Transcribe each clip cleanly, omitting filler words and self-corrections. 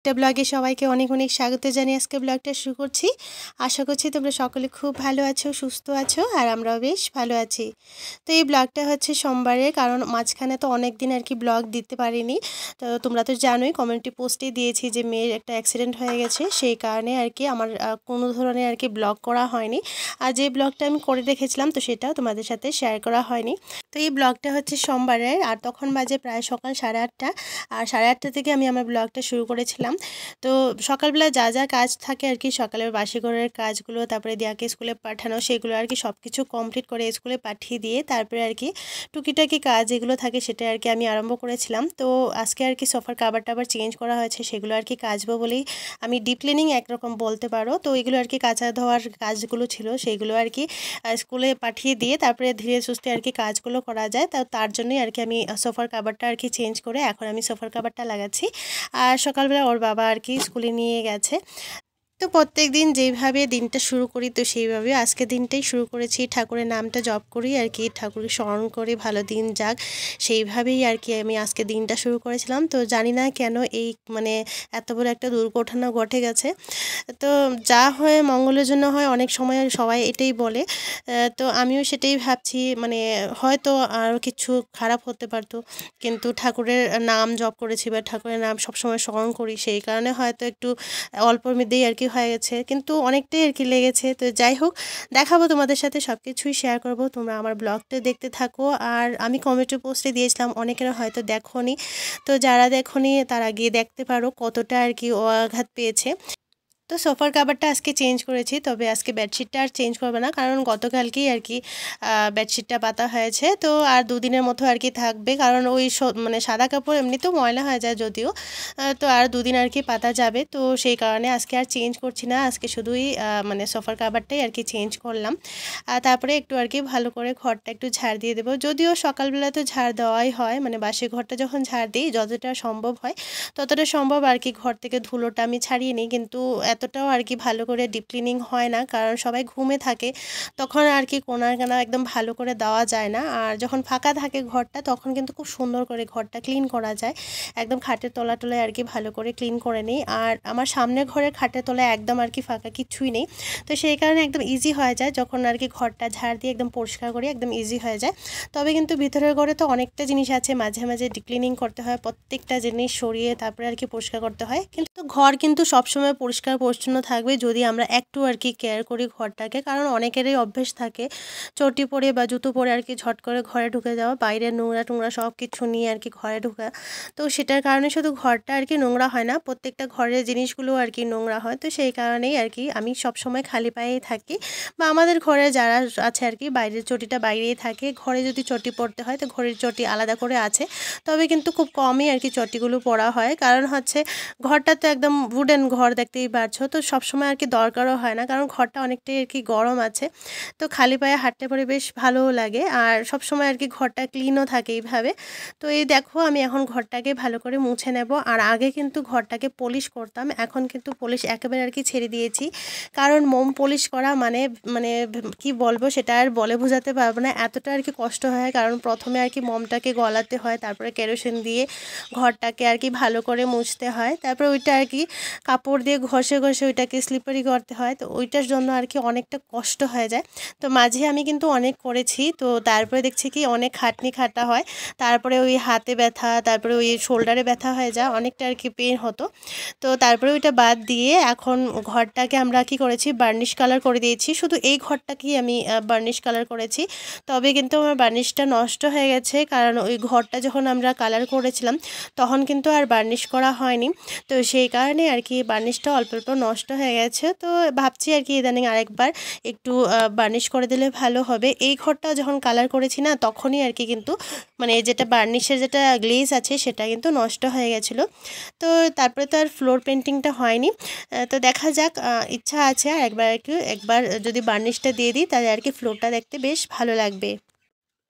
একটা ব্লগে সবাইকে অনেক অনেক স্বাগত জানিয়ে আজকে ব্লগটা শুরু করছি। আশা করছি তোমরা সকলে খুব ভালো আছো, সুস্থ আছো, আর আমরাও বেশ ভালো আছি। তো এই ব্লগটা হচ্ছে সোমবারের, কারণ মাঝখানে তো অনেক দিন আর কি ব্লগ দিতে পারিনি। তো তোমরা তো জানোই, কমিউনিটি পোস্টে দিয়েছি যে মেয়ের একটা অ্যাক্সিডেন্ট হয়ে গেছে, সেই কারণে আর কি আমার কোনো ধরনের আর কি ব্লগ করা হয়নি। আর যে ব্লগটা আমি করে রেখেছিলাম তো সেটাও তোমাদের সাথে শেয়ার করা হয়নি। তো এই ব্লগটা হচ্ছে সোমবারের, আর তখন বাজে প্রায় সকাল 8:30। আর 8:30 থেকে আমি আমার ব্লগটা শুরু করেছিলাম। তো সকালবেলা যা যা কাজ থাকে আর কি, সকালের বাসি ঘরের কাজগুলো, তারপরে দিয়াকে স্কুলে পাঠানো, সেগুলো আর কি সব কিছু কমপ্লিট করে স্কুলে পাঠিয়ে দিয়ে তারপরে আর কি টুকিটাকি কাজ যেগুলো থাকে সেটা আর কি আমি আরম্ভ করেছিলাম। তো আজকে আর কি সোফার কাভার টাভার চেঞ্জ করা হয়েছে, সেগুলো আর কি কাচবো বলেই আমি ডিপ ক্লিনিং একরকম বলতে পারো। তো এগুলো আর কি কাঁচা ধোয়ার কাজগুলো ছিল, সেইগুলো আর কি স্কুলে পাঠিয়ে দিয়ে তারপরে ধীরে সুস্থে আর কি কাজগুলো করা যায়। তার জন্যই আর কি আমি সোফার কাভারটা আর কি চেঞ্জ করে এখন আমি সোফার কাভারটা লাগাচ্ছি। আর সকালবেলা ওর বাবা আর কি স্কুলে নিয়ে গেছে। তো প্রত্যেক দিন যেইভাবে দিনটা শুরু করি, তো সেইভাবে আজকে দিনটাই শুরু করেছি। ঠাকুরের নামটা জপ করি আর কি, ঠাকুরকে স্মরণ করি, ভালো দিন যাক, সেইভাবেই আর কি আমি আজকে দিনটা শুরু করেছিলাম। তো জানি না কেন এই মানে এত বড় একটা দুর্ঘটনা ঘটে গেছে। তো যা হয় মঙ্গলের জন্য হয়, অনেক সময় সবাই এটাই বলে। তো আমিও সেটাই ভাবছি, মানে হয়তো আরও কিছু খারাপ হতে পারতো, কিন্তু ঠাকুরের নাম জপ করেছি বা ঠাকুরের নাম সবসময় স্মরণ করি, সেই কারণে হয়তো একটু অল্পর মধ্যেই আর কি হয়ে গেছে, কিন্তু অনেকটাই আর কি লেগেছে। তো যাই হোক, দেখাবো তোমাদের সাথে, সব কিছুই শেয়ার করবো। তোমরা আমার ব্লগটা দেখতে থাকো। আর আমি কমেন্ট পোস্টে দিয়েছিলাম, অনেকেরা হয়তো দেখোনি, তো যারা দেখোনি তারা গিয়ে দেখতে পারো কতটা আর কি ও আঘাত পেয়েছে। তো সোফার কাভারটা আজকে চেঞ্জ করেছি, তবে আজকে বেডশিটটা আর চেঞ্জ করবে না, কারণ গতকালকেই আর কি বেডশিটটা পাতা হয়েছে। তো আর দুদিনের মতো আর কি থাকবে, কারণ ওই মানে সাদা কাপড় এমনিতেও ময়লা হয়ে যায় যদিও, তো আর দুদিন আর কি পাতা যাবে। তো সেই কারণে আজকে আর চেঞ্জ করছি না, আজকে শুধুই মানে সোফার কাভারটাই আর কি চেঞ্জ করলাম। আর তারপরে একটু আর কি ভালো করে ঘরটা একটু ঝাড় দিয়ে দেবো, যদিও সকালবেলা তো ঝাড় দেওয়াই হয়, মানে বাসি ঘরটা যখন ঝাড় দিই যতটা সম্ভব হয় ততটা সম্ভব আর কি ঘর থেকে ধুলোটা আমি ছাড়িয়ে নিই, কিন্তু এতটাও আর কি ভালো করে ডিপ ক্লিনিং হয় না, কারণ সবাই ঘুমে থাকে, তখন আর কি কোনার কানা একদম ভালো করে দেওয়া যায় না। আর যখন ফাঁকা থাকে ঘরটা তখন কিন্তু খুব সুন্দর করে ঘরটা ক্লিন করা যায়, একদম খাটের তলা টলায় আর কি ভালো করে ক্লিন করে নিই। আর আমার সামনের ঘরের খাটের তলায় একদম আর কি ফাঁকা কিছুই নেই, তো সেই কারণে একদম ইজি হয়ে যায় যখন আর কি ঘরটা ঝাড় দিয়ে একদম পরিষ্কার করি, একদম ইজি হয়ে যায়। তবে কিন্তু ভিতরের ঘরে তো অনেকটা জিনিস আছে, মাঝে মাঝে ডিপ ক্লিনিং করতে হয়, প্রত্যেকটা জিনিস সরিয়ে তারপরে আর কি পরিষ্কার করতে হয়। কিন্তু ঘর কিন্তু সবসময় পরিষ্কার পরিচ্ছন্ন থাকবে যদি আমরা একটু আর কি কেয়ার করি ঘরটাকে, কারণ অনেকেরই অভ্যেস থাকে চটি পরে বা জুতো পরে আর কি ঝট করে ঘরে ঢুকে যাওয়া, বাইরে নোংরা টোংরা সব কিছু নিয়ে আর কি ঘরে ঢুকা। তো সেটার কারণে শুধু ঘরটা আর কি নোংরা হয় না, প্রত্যেকটা ঘরের জিনিসগুলো আর কি নোংরা হয়। তো সেই কারণেই আর কি আমি সবসময় খালি পায়েই থাকি, বা আমাদের ঘরে যারা আছে আর কি বাইরের চটিটা বাইরেই থাকে। ঘরে যদি চটি পরতে হয় তো ঘরের চটি আলাদা করে আছে, তবে কিন্তু খুব কমই আর কি চটিগুলো পরা হয়, কারণ হচ্ছে ঘরটা তো একদম উডেন ঘর, দেখতেই পারছো, তো সবসময় আর কি দরকারও হয় না, কারণ ঘরটা অনেকটাই আর কি গরম আছে। তো খালি পায়ে হাঁটতে পরে বেশ ভালোও লাগে, আর সবসময় আর কি ঘরটা ক্লিনও থাকে এইভাবে। তো এই দেখো আমি এখন ঘরটাকে ভালো করে মুছে নেব। আর আগে কিন্তু ঘরটাকে পলিশ করতাম, এখন কিন্তু পলিশ একেবারে আর কি ছেড়ে দিয়েছি, কারণ মোম পলিশ করা মানে মানে কি বলবো সেটা আর বলে বোঝাতে পারবো না, এতটা আর কি কষ্ট হয়। কারণ প্রথমে আর কি মোমটাকে গলাতে হয়, তারপরে কেরোসিন দিয়ে ঘরটাকে আর কি ভালো করে মুছতে হয়, তারপরে ওইটা আর কি কাপড় দিয়ে ঘষে ঘষে ওইটাকে স্লিপারি করতে হয়, তো ওইটার জন্য আর কি অনেকটা কষ্ট হয়ে যায়। তো মাঝে আমি কিন্তু অনেক করেছি, তো তারপরে দেখছি কি অনেক খাটনি খাটা হয়, তারপরে ওই হাতে ব্যথা, তারপরে ওই শোল্ডারে ব্যথা হয়ে যায়, অনেকটা আর কি পেন হতো। তো তারপরে ওইটা বাদ দিয়ে এখন ঘরটাকে আমরা কি করেছি, বার্নিশ কালার করে দিয়েছি। শুধু এই ঘরটাকেই আমি বার্নিশ কালার করেছি, তবে কিন্তু আমার বার্নিশটা নষ্ট হয়ে গেছে, কারণ ওই ঘরটা যখন আমরা কালার করেছিলাম তখন কিন্তু আর বার্নিশ করা হয়নি, তো সেই কারণে আর কি বার্নিশটা অল্প অল্প নষ্ট হয়ে গেছে। তো ভাবছি আর কি ইদানিং আরেকবার একটু বার্নিশ করে দিলে ভালো হবে। এই ঘরটা যখন কালার করেছি না তখনই আর কি কিন্তু মানে যেটা বার্নিশের যেটা গ্লেজ আছে সেটা কিন্তু নষ্ট হয়ে গেছিলো। তো তারপরে তো আর ফ্লোর পেন্টিংটা হয়নি। তো দেখা যাক, ইচ্ছা আছে আর একবার যদি বার্নিশটা দিয়ে দিই তাহলে আর কি ফ্লোরটা দেখতে বেশ ভালো লাগবে।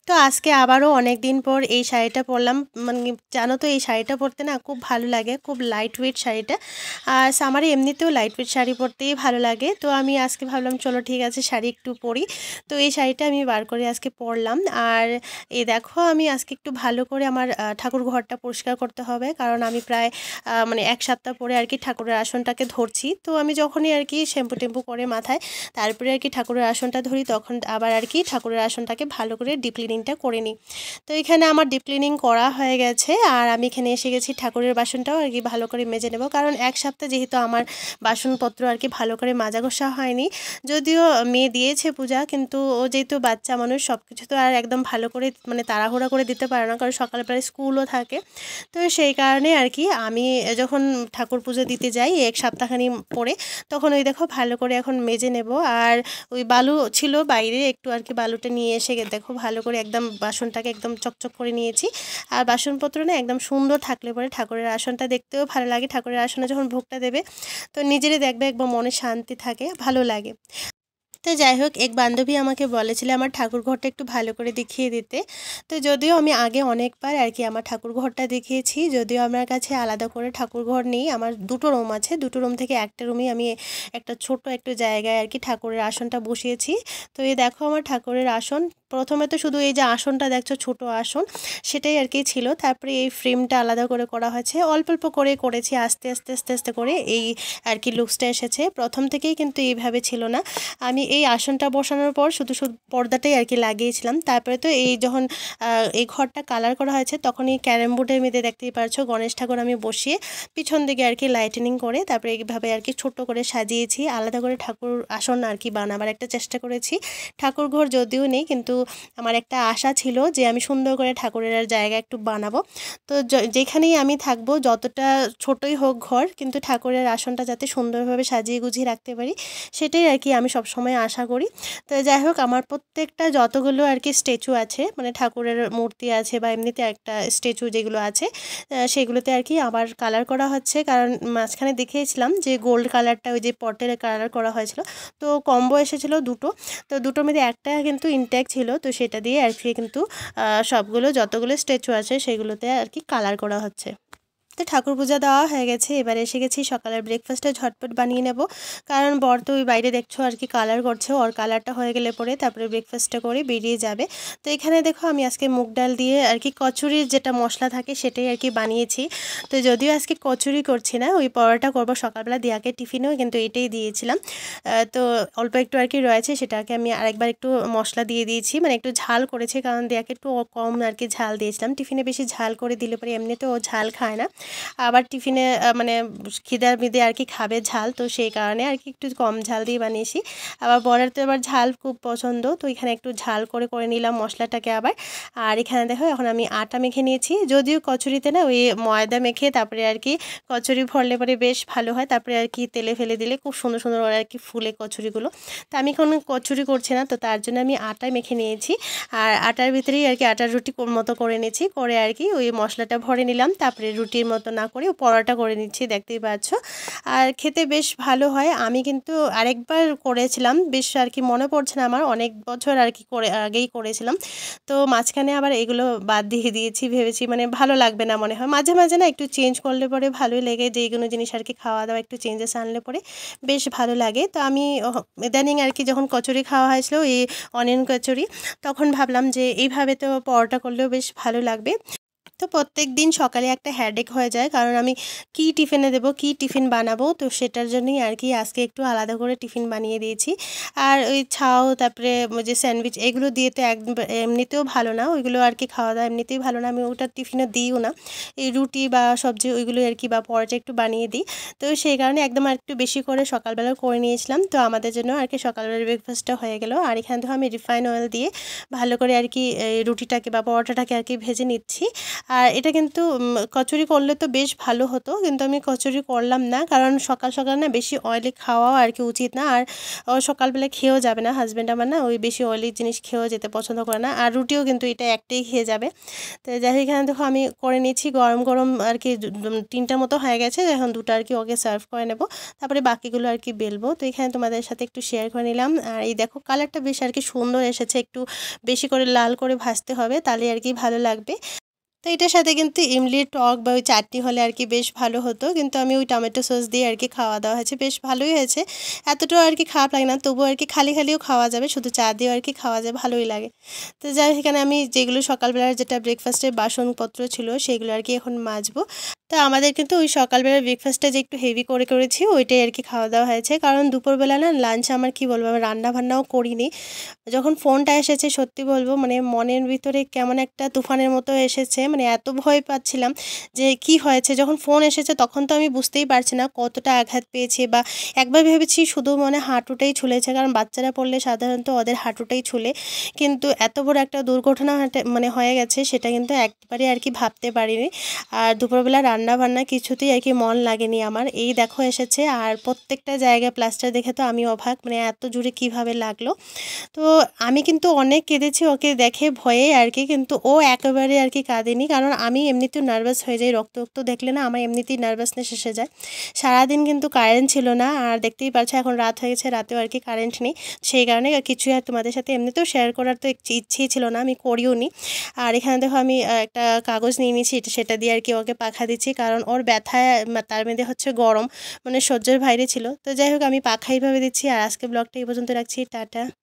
তো আজকে আবারও অনেক দিন পর এই শাড়িটা পরলাম। মানে জানো তো এই শাড়িটা পরতে না খুব ভালো লাগে, খুব লাইট ওয়েট শাড়িটা। আর সামারে এমনিতেও লাইট ওয়েট শাড়ি পরতেই ভালো লাগে। তো আমি আজকে ভাবলাম চলো ঠিক আছে শাড়ি একটু পরি। তো এই শাড়িটা আমি বার করে আজকে পরলাম। আর এই দেখো আমি আজকে একটু ভালো করে আমার ঠাকুর ঘরটা পরিষ্কার করতে হবে, কারণ আমি প্রায় মানে 1 সপ্তাহ পরে আর কি ঠাকুরের আসনটাকে ধরছি। তো আমি যখনই আর কি শ্যাম্পু টেম্পু করে মাথায় তারপরে আর কি ঠাকুরের আসনটা ধরি, তখন আবার আর কি ঠাকুরের আসনটাকে ভালো করে ডিপ ক্লিনিংটা করে নিই। তো এখানে আমার ডিপ ক্লিনিং করা হয়ে গেছে, আর আমি এখানে এসে গেছি ঠাকুরের বাসনটাও আর কি ভালো করে মেজে নেব, কারণ 1 সপ্তাহ যেহেতু আমার বাসনপত্র আর কি ভালো করে মাজা ঘষা হয়নি। যদিও মেয়ে দিয়েছে পূজা, কিন্তু ও যেহেতু বাচ্চা মানুষ সব কিছু তো আর একদম ভালো করে মানে তাড়াহুড়া করে দিতে পারে না, কারণ সকালবেলায় স্কুলও থাকে। তো সেই কারণে আর কি আমি যখন ঠাকুর পুজো দিতে যাই 1 সপ্তাহখানি পরে, তখন ওই দেখো ভালো করে এখন মেজে নেব। আর ওই বালু ছিল বাইরে, একটু আর কি বালুটা নিয়ে এসে দেখো ভালো করে একদম বাসনটাকে একদম চকচক করে নিয়েছি। আর বাসনপত্র না একদম সুন্দর থাকলে পরে ঠাকুরের আসনটা দেখতেও ভালো লাগে। ঠাকুরের আসনে যখন ভোগটা দেবে তো নিজেরই দেখবে একদম মনে শান্তি থাকে, ভালো লাগে। তো যাই হোক, এক বান্ধবী আমাকে বলেছিল আমার ঠাকুর ঘরটা একটু ভালো করে দেখিয়ে দিতে। তো যদিও আমি আগে অনেকবার আর কি আমার ঠাকুর ঘরটা দেখিয়েছি, যদিও আমার কাছে আলাদা করে ঠাকুর ঘর নেই, আমার দুটো রুম আছে, দুটো রুম থেকে একটা রুমে আমি একটা ছোট্ট একটু জায়গায় আর কি ঠাকুরের আসনটা বসিয়েছি। তো এই দেখো আমার ঠাকুরের আসন, প্রথমে তো শুধু এই যে আসনটা দেখছো ছোট আসন সেটাই আর কি ছিল, তারপরে এই ফ্রেমটা আলাদা করে করা হয়েছে, অল্প অল্প করে করেছি, আস্তে আস্তে আস্তে আস্তে করে এই আর কি লুকসটা এসেছে। প্রথম থেকেই কিন্তু এইভাবে ছিল না। আমি এই আসনটা বসানোর পর শুধু শুধু পর্দাটাই আর কি লাগিয়েছিলাম। তারপরে তো এই যখন এই ঘরটা কালার করা হয়েছে তখন এই ক্যারাম বোর্ডের মধ্যে দেখতেই পারছো গণেশ ঠাকুর আমি বসিয়ে পিছন দিকে আর কি লাইটেনিং করে তারপরে এইভাবে আর কি ছোট্ট করে সাজিয়েছি। আলাদা করে ঠাকুর আসন আর কি বানাবার একটা চেষ্টা করেছি। ঠাকুর ঘর যদিও নেই, কিন্তু আমার একটা আশা ছিল যে আমি সুন্দর করে ঠাকুরের জায়গা একটু বানাবো। তো যেখানেই আমি থাকবো যতটা ছোটই হোক ঘর, কিন্তু ঠাকুরের আসনটা যাতে সুন্দরভাবে সাজিয়ে গুছিয়ে রাখতে পারি সেটাই আর কি আমি সবসময় আশা করি। তো যাই হোক, আমার প্রত্যেকটা যতগুলো আর কি স্ট্যাচু আছে, মানে ঠাকুরের মূর্তি আছে বা এমনিতে একটা স্ট্যাচু যেগুলো আছে সেগুলোতে আর কি আবার কালার করা হচ্ছে, কারণ মাঝখানে দেখিয়েছিলাম যে গোল্ড কালারটা ওই যে পটের কালার করা হয়েছিল, তো কম্বো এসেছিলো দুটো, তো দুটোর মধ্যে একটা কিন্তু ইনট্যাক্ট ছিল, তো সেটা দিয়ে আর কি কিন্তু সবগুলো যতগুলো স্ট্যাচু আছে সেগুলোতে আর কি কালার করা হচ্ছে। তো ঠাকুর পূজা দেওয়া হয়ে গেছে, এবার এসে গেছি সকালের ব্রেকফাস্টটা ঝটপট বানিয়ে নেব, কারণ বর তো ওই বাইরে দেখছো আর কি কালার করছে, ওর কালারটা হয়ে গেলে পরে তারপরে ব্রেকফাস্টটা করে বেরিয়ে যাবে। তো এখানে দেখো আমি আজকে মুগ ডাল দিয়ে আর কি কচুরির যেটা মশলা থাকে সেটাই আর কি বানিয়েছি। তো যদিও আজকে কচুরি করছি না, ওই পরোটা করবো সকালবেলা, দিয়াকে টিফিনেও কিন্তু এটাই দিয়েছিলাম। তো অল্প একটু আর কি রয়েছে, সেটাকে আমি আরেকবার একটু মশলা দিয়ে দিয়েছি, মানে একটু ঝাল করেছি, কারণ দিয়াকে একটু কম আর কি ঝাল দিয়েছিলাম। টিফিনে বেশি ঝাল করে দিলে পরে এমনিতে ও ঝাল খায় না, আবার টিফিনে মানে খিদার মিদে আর কি খাবে ঝাল, তো সেই কারণে আর কি একটু কম ঝাল দিয়ে বানিয়েছি। আবার বরের তো এবার ঝাল খুব পছন্দ, তো এখানে একটু ঝাল করে করে নিলাম মশলাটাকে আবার। আর এখানে দেখো এখন আমি আটা মেখে নিয়েছি, যদিও কচুরিতে না ওই ময়দা মেখে তারপরে আর কি কচুরি ভরলে পরে বেশ ভালো হয়, তারপরে আর কি তেলে ফেলে দিলে খুব সুন্দর সুন্দর আর কি ফুলে কচুরিগুলো। তো আমি কোনো কচুরি করছি না, তো তার জন্য আমি আটায় মেখে নিয়েছি, আর আটার ভিতরেই আর কি আটার রুটি মতো করে নিয়েছি, করে আর কি ওই মশলাটা ভরে নিলাম, তারপরে রুটির মতো না করে পরোটা করে নিচ্ছি, দেখতেই পাচ্ছ। আর খেতে বেশ ভালো হয়। আমি কিন্তু আরেকবার করেছিলাম, বেশ আর কি মনে পড়ছে না আমার, অনেক বছর আর কি আগেই করেছিলাম, তো মাঝখানে আবার এগুলো বাদ দিয়ে দিয়েছি, ভেবেছি মানে ভালো লাগবে না মনে হয়, মাঝে মাঝে না একটু চেঞ্জ করলে পরে ভালোই লাগে, যে কোনো জিনিস আর কি খাওয়া দাওয়া একটু চেঞ্জেস আনলে পরে বেশ ভালো লাগে। তো আমি ইদানিং আর কি যখন কচুরি খাওয়া হয়েছিল এই অনিয়ন কচুরি, তখন ভাবলাম যে এইভাবে তো পরোটা করলেও বেশ ভালো লাগবে। তো প্রত্যেক দিন সকালে একটা হেডেক হয়ে যায়, কারণ আমি কি টিফিনে দেবো, কি টিফিন বানাবো, তো সেটার জন্যই আর কি আজকে একটু আলাদা করে টিফিন বানিয়ে দিয়েছি। আর ওই ছাও তারপরে যে স্যান্ডউইচ এগুলো দিয়ে তো এমনিতেও ভালো না, ওইগুলো আর কি খাওয়া দাওয়া এমনিতেই ভালো না, আমি ওটা টিফিনে দিইও না। এই রুটি বা সবজি ওইগুলো আর কি বা পরোটা একটু বানিয়ে দিই, তো সেই কারণে একদম আর একটু বেশি করে সকালবেলা করে নিয়েছিলাম। তো আমাদের জন্য আর কি সকালবেলার ব্রেকফাস্টটা হয়ে গেল। আর এখানে তো আমি রিফাইন অয়েল দিয়ে ভালো করে আর কি রুটিটাকে বা পরোটাটাকে আর কি ভেজে নিচ্ছি। আর এটা কিন্তু কচুরি করলে তো বেশ ভালো হতো, কিন্তু আমি কচুরি করলাম না, কারণ সকাল সকাল না বেশি অয়েলি খাওয়াও আর কি উচিত না। আর সকালবেলা খেয়েও যাবে না, হাজব্যান্ড আমার না ওই বেশি অয়েলি জিনিস খেয়েও যেতে পছন্দ করে না, আর রুটিও কিন্তু এটা একটাই খেয়ে যাবে। তো যাই হোক, এখানে দেখো আমি করে নিচ্ছি গরম গরম আর কি 3টার মতো হয়ে গেছে, এখন 2টা আর কি ওকে সার্ভ করে নেব, তারপরে বাকিগুলো আর কি বেলবো। তো এখানে তোমাদের সাথে একটু শেয়ার করে নিলাম। আর এই দেখো কালারটা বেশ আর কি সুন্দর এসেছে, একটু বেশি করে লাল করে ভাজতে হবে, তাহলে আর কি ভালো লাগবে। তো এটার সাথে কিন্তু ইমলির টক বা ওই চাটনি হলে আর কি বেশ ভালো হতো, কিন্তু আমি ওই টমেটো সস দিয়ে আর কি খাওয়া দাওয়া হয়েছে, বেশ ভালোই হয়েছে, এতটাও আর কি খারাপ লাগে না, তবুও আর কি খালি খালিও খাওয়া যাবে, শুধু চা দিয়েও আর কি খাওয়া যায়, ভালোই লাগে। তো যাই হোক, এখানে আমি যেগুলো সকালবেলার যেটা ব্রেকফাস্টের বাসনপত্র ছিল সেগুলো আর কি এখন মাজবো। তো আমাদের কিন্তু ওই সকালবেলার ব্রেকফাস্টটা যে একটু হেভি করে করেছি ওইটাই আর কি খাওয়া দাওয়া হয়েছে, কারণ দুপুরবেলা না লাঞ্চ আমার কি বলবো, আমি রান্না বান্নাও করিনি। যখন ফোনটা এসেছে সত্যি বলবো মানে মনের ভিতরে কেমন একটা তুফানের মতো এসেছে, মানে এত ভয় পাচ্ছিলাম যে কি হয়েছে। যখন ফোন এসেছে তখন তো আমি বুঝতেই পারছি না কতটা আঘাত পেয়েছি, বা একবার ভেবেছি শুধু মানে হাঁটুটাই ছুলেছে, কারণ বাচ্চারা পড়লে সাধারণত ওদের হাঁটুটাই ছুলে, কিন্তু এত বড় একটা দুর্ঘটনা মানে হয়ে গেছে সেটা কিন্তু একবারে আর কি ভাবতে পারিনি। আর দুপুরবেলা রান্না বান্না কিছুতেই আর কি মন লাগেনি আমার। এই দেখো এসেছে, আর প্রত্যেকটা জায়গায় প্লাস্টার দেখে তো আমি অবাক, মানে এত জোরে কিভাবে লাগলো। তো আমি কিন্তু অনেক কেঁদেছি ওকে দেখে ভয়ে আর কি, কিন্তু ও একেবারে আর কি কাঁদেনি, কারণ আমি এমনিতেও নার্ভাস হয়ে যাই, রক্ত রক্ত দেখলে না আমার এমনিতেই নার্ভাসনেস এসে যায়। সারাদিন কিন্তু কারেন্ট ছিল না, আর দেখতেই পাচ্ছ এখন রাত হয়ে গেছে, রাতেও আর কি কারেন্ট নেই, সেই কারণে কিছু আর তোমাদের সাথে এমনিতেও শেয়ার করার তো ইচ্ছেই ছিল না, আমি করিও নি। আর এখানে দেখো আমি একটা কাগজ নিয়ে নিয়েছি, সেটা দিয়ে আর কি ওকে পাখা দিচ্ছি, কারণ ওর ব্যথায় তার মধ্যে হচ্ছে গরম, মানে সহ্যের বাইরে ছিল। তো যাই হোক, আমি পাখা এইভাবে দিচ্ছি। আর আজকে ব্লগটা এই পর্যন্ত রাখছি, টাটা।